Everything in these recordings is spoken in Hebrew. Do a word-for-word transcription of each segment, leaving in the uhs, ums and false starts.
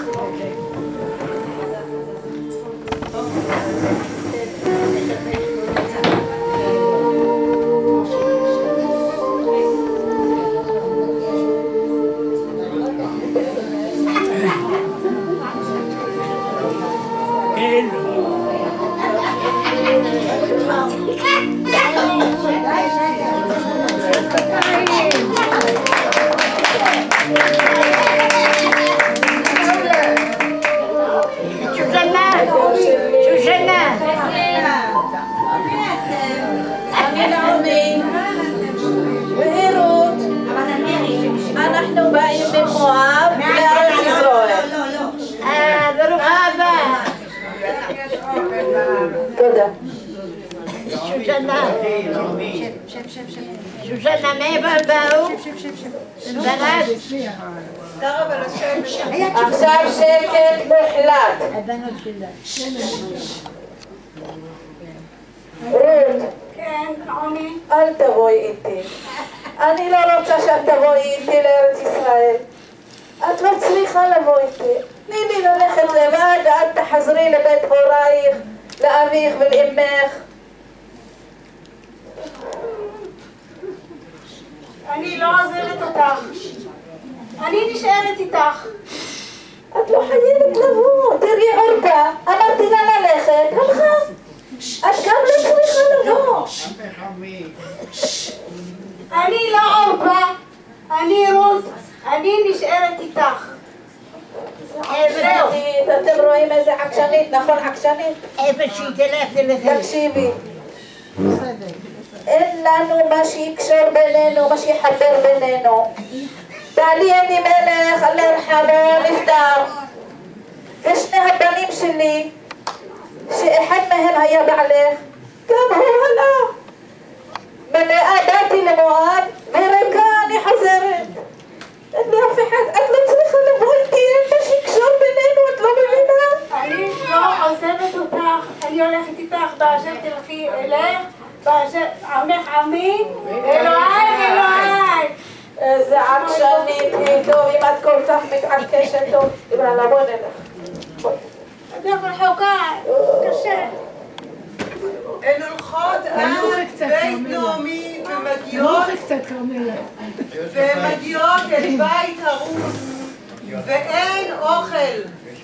אנחנו באים ממואב לארץ ישראל. תודה. שושנה. שושנה, מאיפה באו? בנת? עכשיו שקט מוחלט. הבנות שלה. רות, כן, עומי. אל תבואי איתי. אני לא רוצה שאת תבואי איתי לארץ ישראל. את לא צריכה לבוא איתי. תני לי ללכת לבד ואת תחזרי לבית הורייך, לאביך ולאמך. אני לא עוזבת אותך. אני נשארת איתך. את לא חייבת לבוא. תראי עורפה, אמרתי לה ללכת, הלכה. את גם לא צריכה לבוא. אני לא עורפה. אני רות. אני נשארת איתך. עקשנית, אתם רואים איזה עקשנית, נכון עקשנית? איפה שהיא תלך תלך. תקשיבי. אין לנו מה שיקשור בינינו, מה שיחבר בינינו. בעלי אלימלך, אללה ירחמו, נפטר. ושני הבנים שלי, שאחד מהם היה בעלך, גם הוא הלך. מלאה באתי למואב, וריקה אני חוזרת. אין לי אף אחד, את לא צריכה לבוא איתי, אין מה שיקשור בינינו, את לא מבינה? אני לא עוזבת אותך. אני הולכת איתך באשר תלכי אלך. באשר עמך עמי, אלוהי אלוהי. איזה עקשנית היא. טוב, אם את כל כך מתעקשת, טוב, יאללה, בוא נלך. הדרך רחוקה, קשה. הן הולכות עד בית נעמי ומגיעות ומגיעות אל בית הרוס ואין אוכל.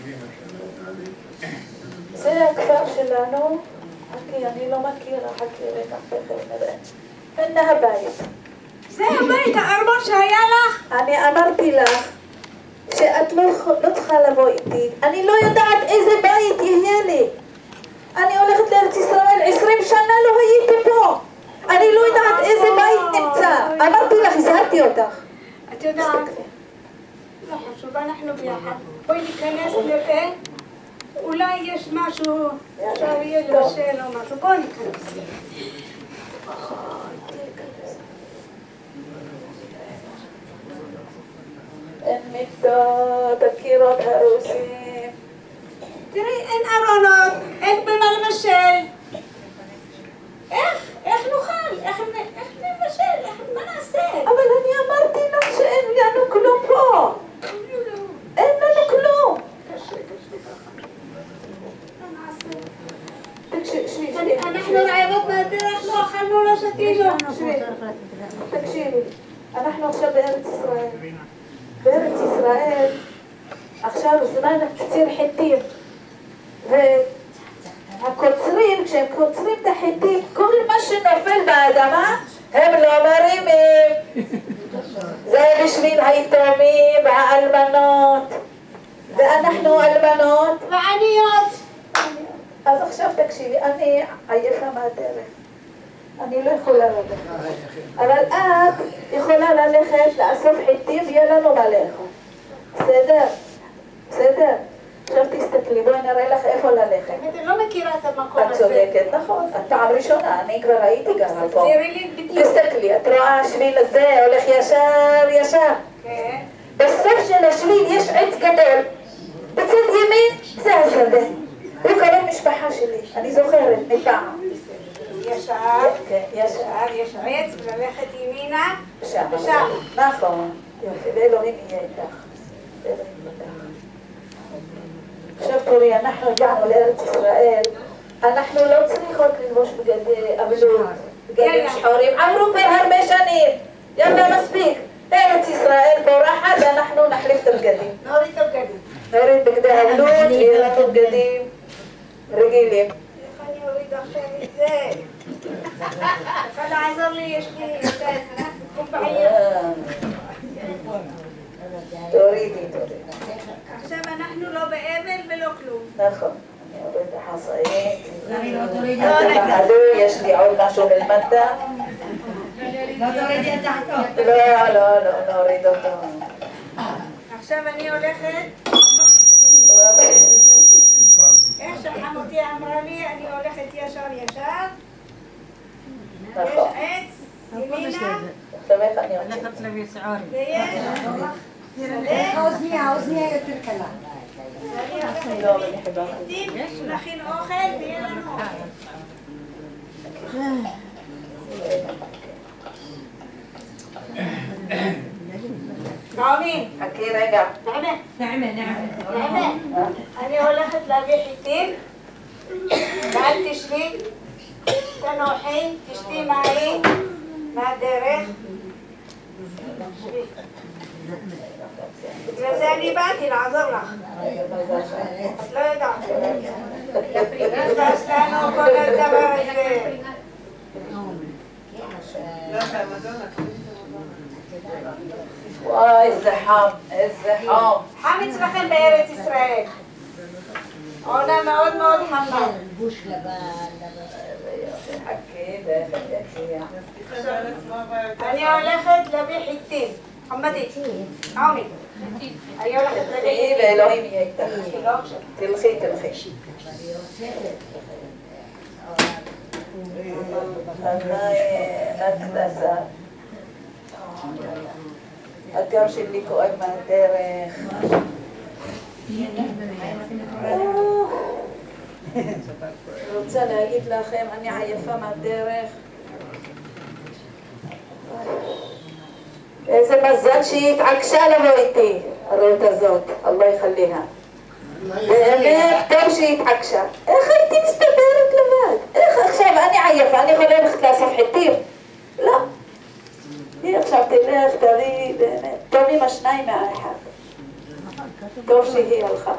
זה הכפר שלנו. חכי, אני לא מכירה, חכי רגע, חכי נראה. הנה הבית. זה הבית הארמון שהיה לך? אני אמרתי לך שאת לא, לא צריכה לבוא איתי. אני לא יודעת איזה בית יהיה לי. אני הולכת לארץ ישראל, עשרים שנה לא הייתי פה. אני לא יודעת איזה בית נמצא. אמרתי לך, הזהרתי אותך. את יודעת, לא חשוב, אנחנו ביחד. בואי ניכנס נראה. אולי יש משהו, אפשר יהיה לבשל או משהו. בואי ניכנס. אין מיטות, הקירות הרוסים. תראי, אין ארונות, אין במה לבשל. איך? איך נאכל? איך נבשל? מה נעשה? אבל אני אמרתי לך שאין לנו כלום פה. אין לנו כלום. קשה, קשה ככה. מה נעשה? תקשיבי, אנחנו רעבות מהדרך, לא אכלנו, לא שתינו. תקשיבי, אנחנו עכשיו בארץ ישראל. בארץ ישראל עכשיו זמן קציר חיטים. והקוצרים, כשהם קוצרים את החיטים, כל מה שנופל באדמה הם לא מרימים. זה בשביל היתומים והאלמנות. ואנחנו אלמנות ועניות. אז עכשיו תקשיבי, אני עייפה מהדרך. אני לא יכולה ללכת. אבל את יכולה ללכת לאסוף חיטים ויהיה לנו מה לאכול. בסדר? בסדר? עכשיו תסתכלי, בואי נראה לך איפה ללכת. אני לא מכירה את המקום הזה. את צודקת, נכון. את פעם ראשונה, אני כבר הייתי גרה פה. תראי לי בדיוק. תסתכלי, את רואה השביל הזה הולך ישר ישר. כן. בסוף של השביל יש עץ גדול. בצד ימין זה השדה. הוא קרוב משפחה שלי, אני זוכרת מפעם. ישר, כן, ישר. ישר, יש עץ וללכת ימינה. שם. שם. נכון. יופי, ואלוהים יהיה איתך. ואלוהים איתך. תזכרי, אנחנו הגענו לארץ ישראל, אנחנו לא צריכות ללבוש בגדי אבלות, בגדים שחורים, עברו כבר הרבה שנים, יאללה מספיק, ארץ ישראל פורחת ואנחנו נחליף את הבגדים. נוריד את הבגדים. נוריד בגדי אבלות, יהיה לנו בגדים רגילים. איך אני אוריד עכשיו את זה? יכול לעזור לי, יש לי קומבעיה. תורידי, תורידי. עכשיו אנחנו לא באבל ולא כלום. נכון. אני אוריד החסאית. יש לי עוד משהו למטה. לא תורידי את תחתו. לא, לא, לא, נוריד אותו. עכשיו אני הולכת, איך שחמותי אמרה לי, אני הולכת ישר ישר. יש נכון. עץ, ימינה, עכשיו איך אני רוצה? ויש האוזניה, האוזניה יותר קלה. לא, אני חיברתי. עדים, נכין אוכל ויהיה לנו אוכל. נעמי, חכי רגע. נעמי, נעמה, נעמה. נעמי, אני הולכת להביא חיטים, ואל תשבי, תנוחי, תשתי מים מהדרך. בגלל זה אני באתי לעזור לך. את לא יודעת. יש לנו כל הדבר הזה. וואי, איזה חם, איזה חם. חם אצלכם בארץ ישראל. עונה מאוד מאוד חמה. חכי, תכף יגיע. אני הולכת להביא חיטים. חמדי, נעמי. אני הולכת להביא תלכי חיטים. ואלוהים יהיה איתך. לא עכשיו. תלכי, תלכי. נתנסה. הגב שלי כואב מהדרך. אני רוצה להגיד לכם, אני עייפה מהדרך. איזה מזל שהיא התעקשה לבוא איתי, הרות הזאת, אללה יחליה. באמת, טוב שהיא התעקשה. איך הייתי מסתדרת לבד? איך עכשיו אני עייפה, אני יכולה ללכת לאסוף חיטים? לא. היא עכשיו תלך, תביא, באמת. טוב עם השניים מהאחד. טוב שהיא הלכה.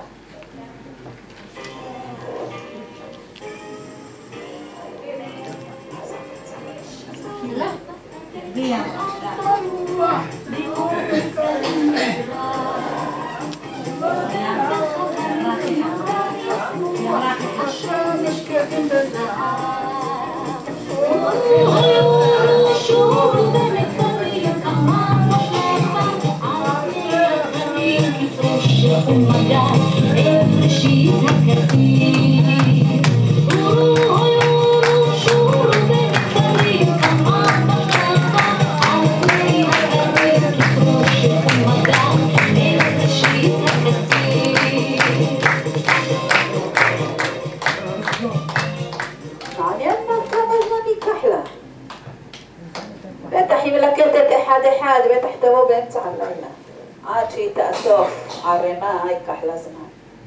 בטח היא מלקטת אחד אחד, בטח תבוא באמצע הלילה. עד שהיא תאסוף ערימה, ייקח לה זמן.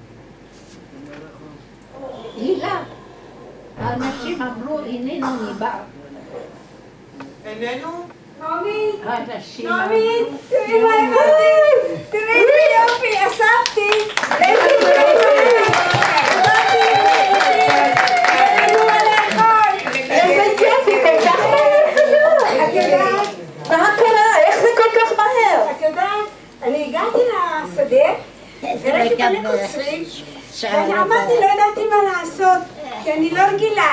הילה, האנשים אמרו, איננו ניבא. איננו? נעמי, האנשים נעמי, תראי מה הבאתי. תראי איזה יופי, אספתי. איזה יופי. איזה יופי, כל כך מהר חזר. את יודעת? מה קרה? איך זה כל כך מהר? את יודעת, אני הגעתי לשדה, וראיתי מלא קוצרים, ואני עמדתי, לא ידעתי מה לעשות, כי אני לא רגילה.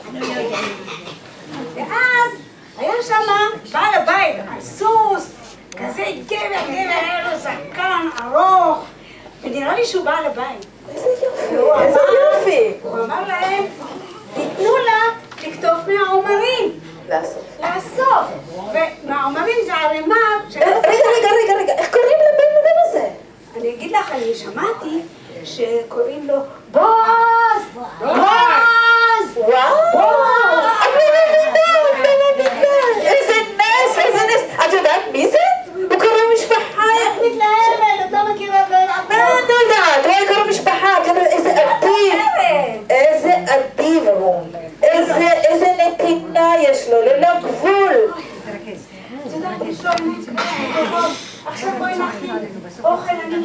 ואז היה שם בעל הבית, על סוס, כזה גבר, גבר, היה לו זקן ארוך, ונראה לי שהוא בעל הבית. איזה יופי, והוא איזה אמר- יופי. הוא אמר להם, תיתנו לה לקטוף מהעומרים. לעשות. לאסוף, ומהעומרים זה ערימה של... רגע, רגע, רגע, רגע, איך קוראים לבן אדם הזה? אני אגיד לך, אני שמעתי שקוראים לו בועז! בועז! וואו! אני מבינה, אני מבינה. איזה נס, איזה נס. את יודעת מי זה? הוא קורא משפחה. איך מתלהבת? את לא מכירה את זה? מה את יודעת? הוא קורא משפחה. איזה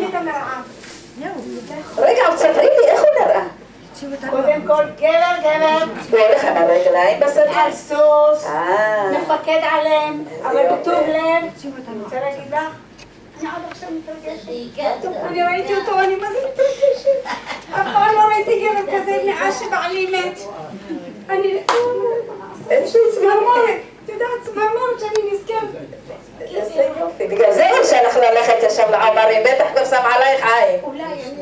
תשימי את המראה. רגע, תספרי לי איך הוא נראה. קודם כל גבר גבר. הוא הולך על הרגליים בשדה? על סוס. אה. מפקד עליהם. אבל יופי. בטוב לב. אני רוצה להגיד לך. אני עד עכשיו מתרגשת. אני ראיתי אותו, אני מה זה מתרגשת. אף פעם לא ראיתי גבר כזה מאז שבעלי מת. אני... איזה צמרמורת. את יודעת, צמרמורת שאני נזכרת. איזה יופי. בגלל זה הרשה לך ללכת ישר לעומרים, בטח גם שם עלייך עין. אולי אני...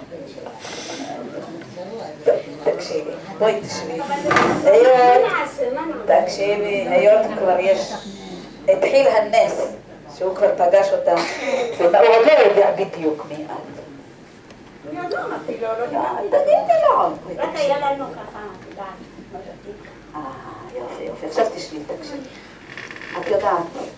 תקשיבי, בואי תשבי. מה היות, נעשה? מה נעשה? תקשיבי, היות כבר יש, התחיל הנס, שהוא כבר פגש אותה, והוא עוד לא יודע בדיוק מי את. אני עוד לא אמרתי לו, לא אה, דיברתי. תגידי לו. רק היה לנו ככה, את יודעת, מבטים. אה, יופי, יופי. עכשיו תשבי, תקשיבי. את יודעת,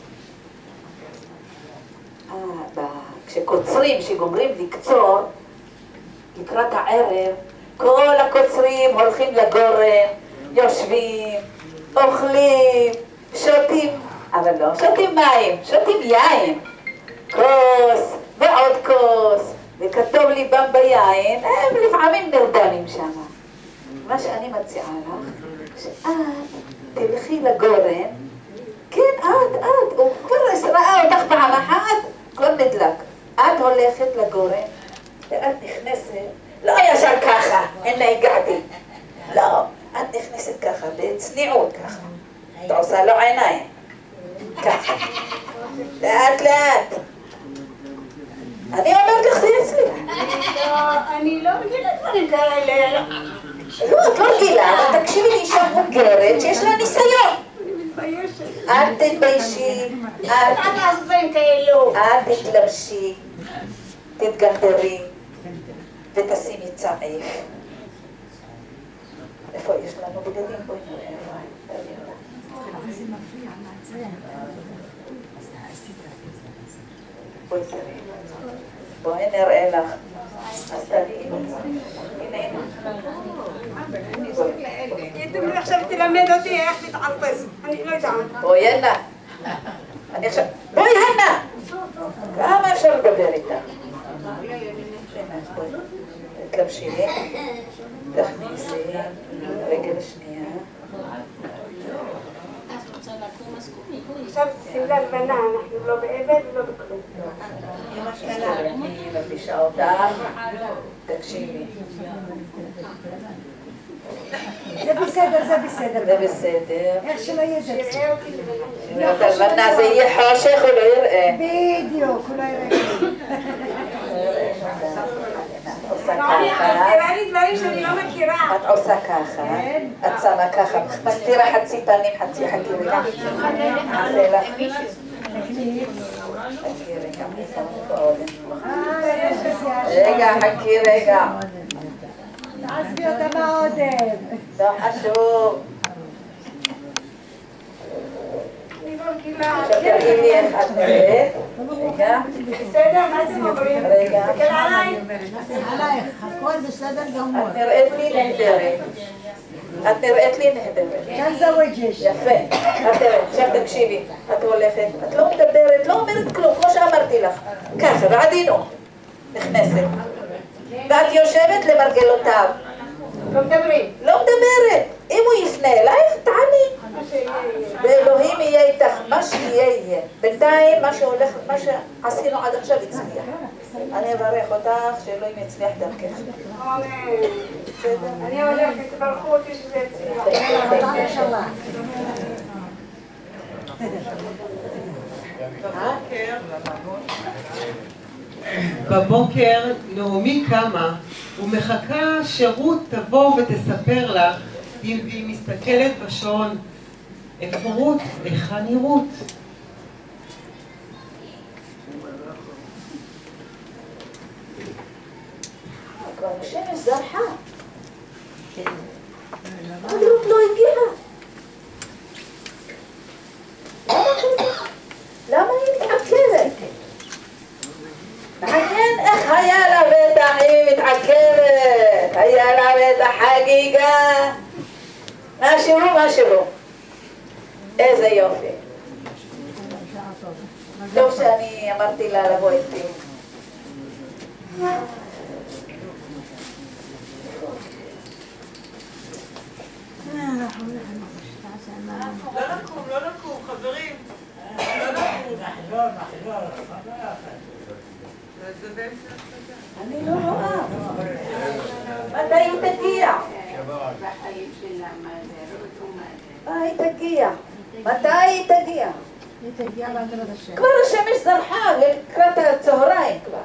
אה, ב- כשקוצרים, כשגומרים לקצור, לקראת הערב, כל הקוצרים הולכים לגורן, יושבים, אוכלים, שותים, אבל לא, שותים מים, שותים יין, כוס ועוד כוס, וכתוב ליבם ביין, הם לפעמים נרדמים שם. מה שאני מציעה לך, שאת תלכי לגורן, כן, את, את, הוא כבר ראה אותך פעם אחת, כבר נדלק. את הולכת לגורן, ואת נכנסת, לא ישר ככה, הנה הגעתי. לא, את נכנסת ככה, בצניעות ככה. את עושה לו עיניים. ככה. לאט לאט. אני אומרת לך, זה יצליח. אני לא רגילה דברים כאלה. לא, את לא רגילה, אבל תקשיבי לי אישה מוגרת שיש לה ניסיון. אני מתביישת. אל תתביישי, אל אל תעשו דברים כאלו. אל תתלבשי, תתגנדרי ותשימי צעיף. איפה יש לנו בגדים? בואי נראה איפה. בואי תראי. בואי נראה לך. אז תראי. הנה, הנה. ידעו לי עכשיו תלמד אותי איך להתערפס. אני לא יודעת. בואי הנה. אני עכשיו... בואי הנה! כמה אפשר לדבר איתה? תלבשי, תכניסי, רגל שנייה. עכשיו שמלה לבנה, אנחנו לא בעבד ולא בכלום. אני מלבישה אותך, תקשיבי. זה בסדר, זה בסדר. זה בסדר. איך שלא יהיה זה בסדר. שיראה אותי לבנה. אם אתה לבנה זה יהיה חושך, הוא לא יראה. בדיוק, הוא לא יראה. עושה לא, ככה. את נראה לי דברים שאני לא מכירה. את עושה ככה. את שמה ככה. מסתירה חצי פנים, חצי חכי רגע. נעשה לך. חכי רגע. רגע, חכי רגע. תעזבי אותה מהעודף. לא חשוב. אני לא רגילה. עכשיו תראי לי איך את נראית. רגע. בסדר, מה אתם אומרים? רגע. תסתכל עליי. עלייך, הכל בסדר גמור. את נראית לי נהדרת. את נראית לי נהדרת. כאן זווג'ש. יפה. את תראי, עכשיו תקשיבי. את הולכת, את לא מדברת, לא אומרת כלום, כמו שאמרתי לך. ככה, בעדינות. נכנסת. ואת יושבת למרגלותיו. לא מדברים. לא מדברת. אם הוא יפנה אלייך, תעני. מה שיהיה. ואלוהים יהיה איתך, מה שיהיה יהיה. בינתיים, מה שהולך, מה שעשינו עד עכשיו הצליח. אני אברך אותך, שאלוהים יצליח דרכך. אמן. בסדר? אני הולכת, תברכו אותי שזה יצליח. בבוקר נעמי קמה ומחכה שרות תבוא ותספר לך אם היא מסתכלת בשעון. איפה רות? היכן היא רות? כבר השמש זרחה. אבל רות לא הגיעה. למה היא מתעכבת? מעניין איך היה לה בטח אם היא מתעכבת. היה לה בטח חגיגה. משהו, משהו. איזה יופי. טוב שאני אמרתי לה לבוא איתי. לא לקום, לא לקום, חברים. לא לקום. אני לא רואה. מתי היא תגיע? מתי היא תגיע? מתי היא תגיע? היא תגיע בעזרת השם. כבר השמש זרחה לקראת הצהריים כבר.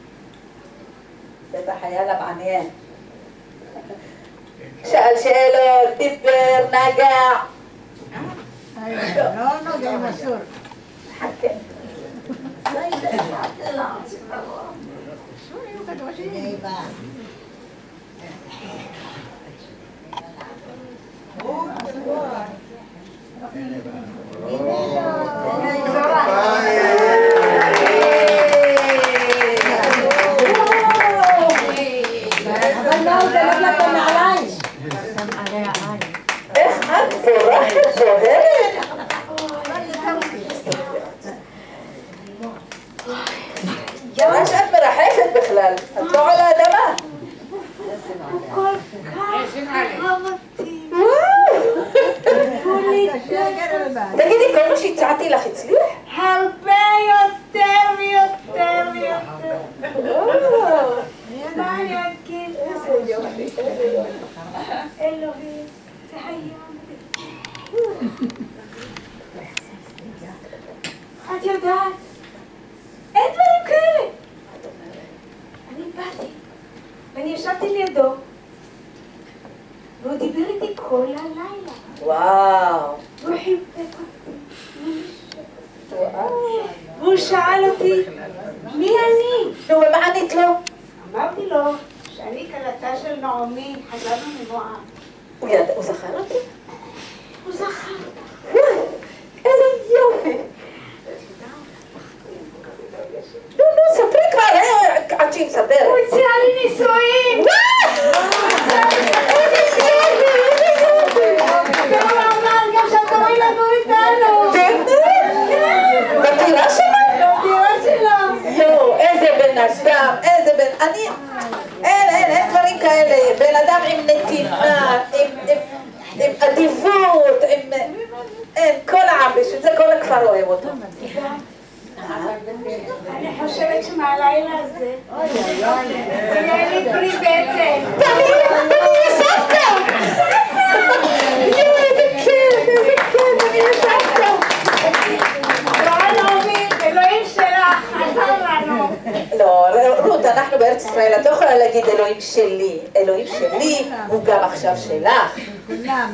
בטח היה לה מעניין. שאל שאלות, דיבר, נגע. לא נוגע עם אסור. חכה. איך את בורחת זוהרת? מה שאת מרחפת בכלל? את לא על האדמה. הוא כל כך אהבתי. תגידי, כל מה שהצעתי לך הצליח? הרבה יותר ויותר ויותר. מה אני אגיד? איזה יופי, איזה יופי. אלוהים, זה היום. את יודעת, אין דברים כאלה. אני באתי, ואני ישבתי לידו, והוא דיבר איתי כל הלילה. וואו. והוא חיבק אותי. והוא שאל אותי, מי אני? נו, ומה ענית לו? אמרתי לו שאני כלתה של נעמי, חזרנו ממואב. הוא ידע, הוא זכר אותי? הוא זכר. וואי, איזה יופי. נו, נו, ספרי כבר, עד שהיא מספרת. הוא הציע לי נישואים! והוא אמר גם שאת תבואי לגור איתנו! בדירה שלו? בדירה שלו! יואו, איזה בן אדם, איזה בן... אני... אין, אין, אין דברים כאלה. בן אדם עם נתינה, עם אדיבות, עם... אין, כל העם, בשביל זה כל הכפר אוהב אותו. אני חושבת שמהלילה הזה תהיה לי פרי בטן. תמיד, אני סבתא! יואו, איזה כיף, איזה כיף, אני סבתא! לא נעמי, אלוהים שלך, עזר לנו. לא, רות, אנחנו בארץ ישראל, את לא יכולה להגיד אלוהים שלי. אלוהים שלי הוא גם עכשיו שלך. כולם.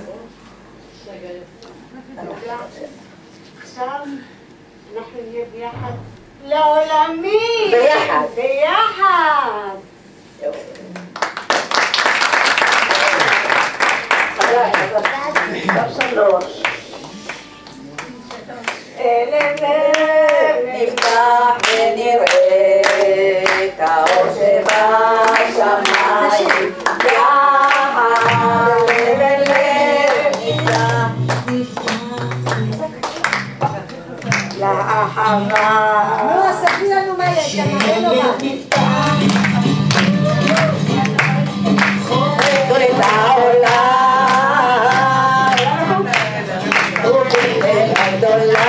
עכשיו אנחנו נהיה ביחד לעולמי. ביחד. ביחד. יופי. חזק, חזק. שלוש. אלף אלף נפתח ונראה את האור שבשמיים. יחד לב לב נפתח לאחרה. לא, ספרי לנו מה יש, תמראה נורא. חורג את העולם וביטל הגדולה